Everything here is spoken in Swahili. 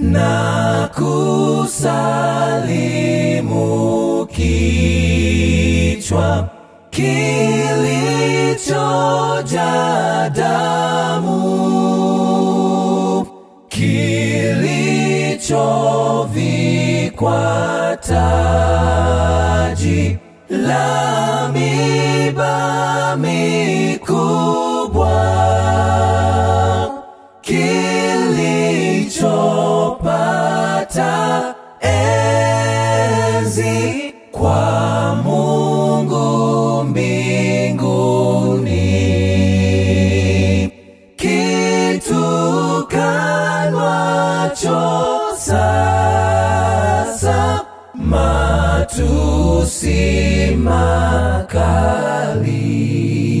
na kusalimu kichwa kilichojaa damu, kilichovikwa taji la miiba mikubwa, kilichopata enzi kwa Mungu mbinguni, kitukanwacho sasa matusi makali.